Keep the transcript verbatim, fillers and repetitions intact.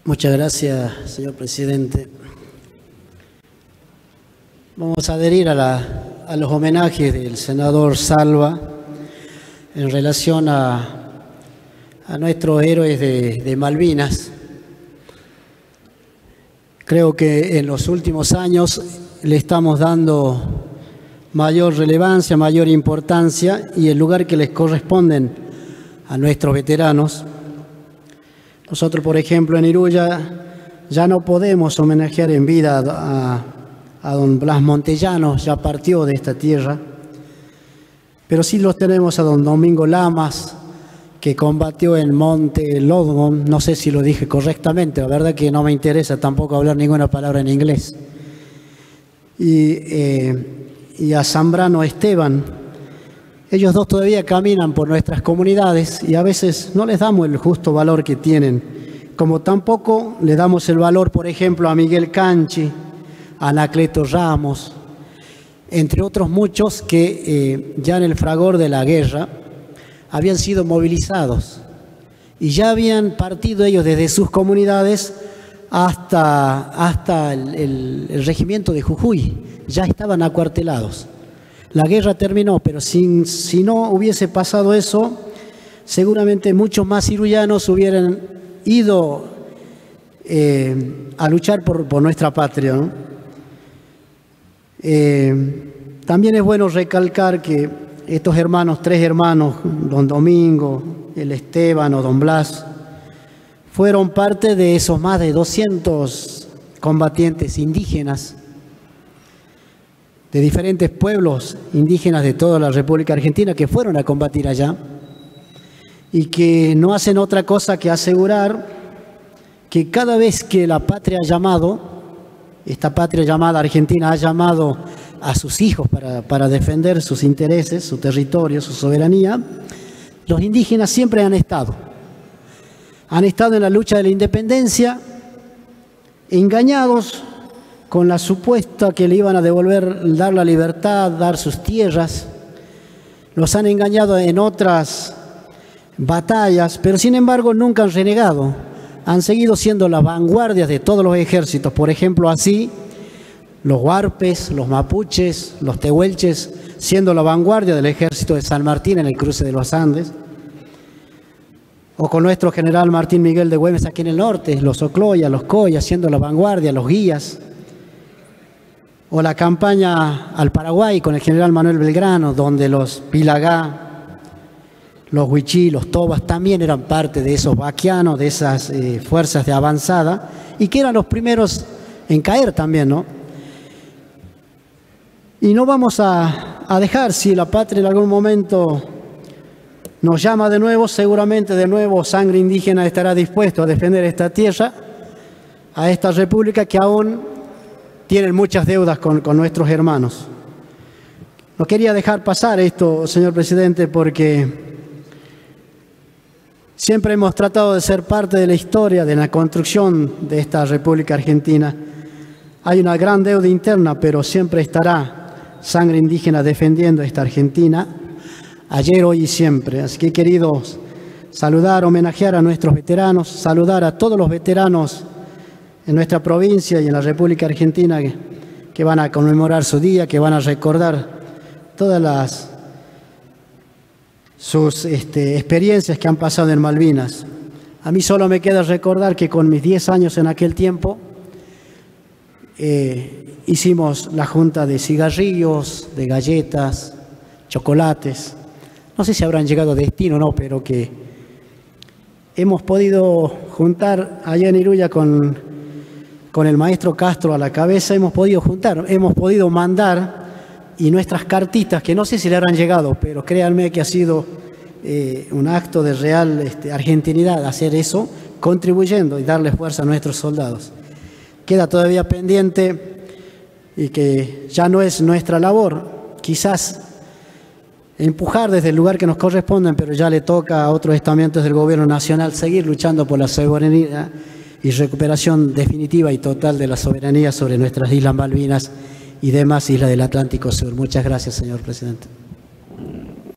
Muchas gracias, señor presidente. Vamos a adherir a, la, a los homenajes del senador Salva en relación a, a nuestros héroes de, de Malvinas. Creo que en los últimos años le estamos dando mayor relevancia, mayor importancia y el lugar que les corresponden a nuestros veteranos. Nosotros, por ejemplo, en Iruya ya no podemos homenajear en vida a, a don Blas Montellano, ya partió de esta tierra, pero sí los tenemos a don Domingo Lamas, que combatió en Monte Lodgom, no sé si lo dije correctamente, la verdad que no me interesa tampoco hablar ninguna palabra en inglés, y, eh, y a Zambrano Esteban. Ellos dos todavía caminan por nuestras comunidades y a veces no les damos el justo valor que tienen, como tampoco le damos el valor, por ejemplo, a Miguel Canchi, a Anacleto Ramos, entre otros muchos que eh, ya en el fragor de la guerra habían sido movilizados y ya habían partido ellos desde sus comunidades hasta, hasta el, el, el regimiento de Jujuy, ya estaban acuartelados. La guerra terminó, pero sin, si no hubiese pasado eso, seguramente muchos más iruyanos hubieran ido eh, a luchar por, por nuestra patria, ¿no? Eh, también es bueno recalcar que estos hermanos, tres hermanos, don Domingo, el Esteban o don Blas, fueron parte de esos más de doscientos combatientes indígenas de diferentes pueblos indígenas de toda la República Argentina que fueron a combatir allá y que no hacen otra cosa que asegurar que cada vez que la patria ha llamado, esta patria llamada Argentina ha llamado a sus hijos para, para defender sus intereses, su territorio, su soberanía, los indígenas siempre han estado. Han estado en la lucha de la independencia, engañados con la supuesta que le iban a devolver, dar la libertad, dar sus tierras. Los han engañado en otras batallas, pero sin embargo nunca han renegado. Han seguido siendo las vanguardias de todos los ejércitos. Por ejemplo, así, los huarpes, los mapuches, los tehuelches, siendo la vanguardia del ejército de San Martín en el cruce de los Andes. O con nuestro general Martín Miguel de Güemes aquí en el norte, los Ocloya, los Coya, siendo la vanguardia, los guías. O la campaña al Paraguay con el general Manuel Belgrano, donde los Pilagá, los Huichí, los Tobas también eran parte de esos vaquianos, de esas eh, fuerzas de avanzada, y que eran los primeros en caer también, ¿no? Y no vamos a, a dejar, si la patria en algún momento nos llama de nuevo, seguramente de nuevo sangre indígena estará dispuesto a defender esta tierra, a esta república que aún tienen muchas deudas con, con nuestros hermanos. No quería dejar pasar esto, señor presidente, porque siempre hemos tratado de ser parte de la historia, de la construcción de esta República Argentina. Hay una gran deuda interna, pero siempre estará sangre indígena defendiendo esta Argentina, ayer, hoy y siempre. Así que he querido saludar, homenajear a nuestros veteranos, saludar a todos los veteranos en nuestra provincia y en la República Argentina que, que van a conmemorar su día, que van a recordar todas las sus este, experiencias que han pasado en Malvinas. A mí solo me queda recordar que con mis diez años en aquel tiempo eh, hicimos la junta de cigarrillos, de galletas, chocolates. No sé si habrán llegado a destino o no, pero que hemos podido juntar allá en Iruya con con el maestro Castro a la cabeza, hemos podido juntar, hemos podido mandar, y nuestras cartitas, que no sé si le habrán llegado, pero créanme que ha sido eh, un acto de real este, argentinidad hacer eso, contribuyendo y darle fuerza a nuestros soldados. Queda todavía pendiente y que ya no es nuestra labor, quizás empujar desde el lugar que nos corresponde, pero ya le toca a otros estamentos del gobierno nacional seguir luchando por la soberanía y recuperación definitiva y total de la soberanía sobre nuestras Islas Malvinas y demás islas del Atlántico Sur. Muchas gracias, señor presidente.